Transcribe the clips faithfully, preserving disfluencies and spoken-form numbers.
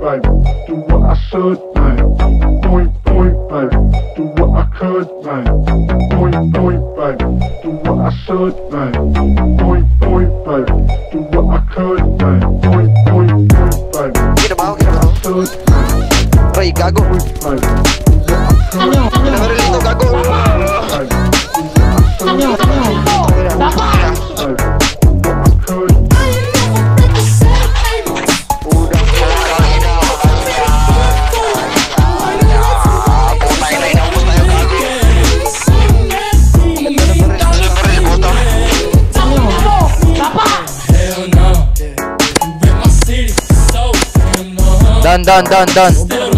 baby, do what I should, man. Point, point, baby, do what I could, man. Point, point, baby, do what I should, man. Point, point, baby, do what I could, man. Point, point, point, baby, Kita mau, kita mau. should, man. Ray, gago. Point, baby, do what I could, man. Dengerin itu, gago. Down, down, down, down.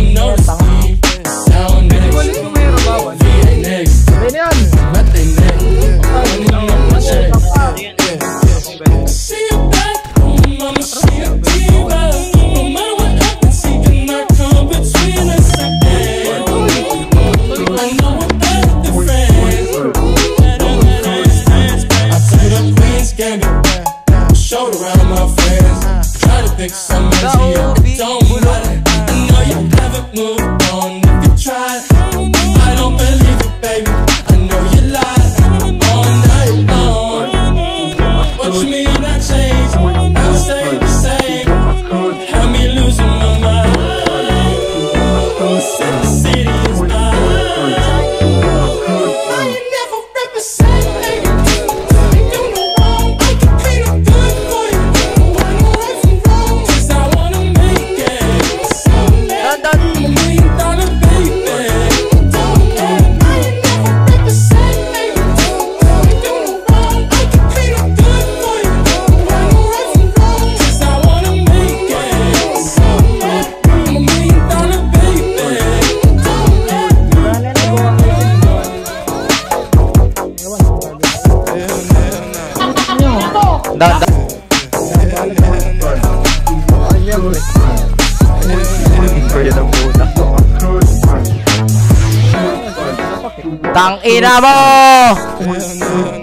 Down, down. Tang ina mo!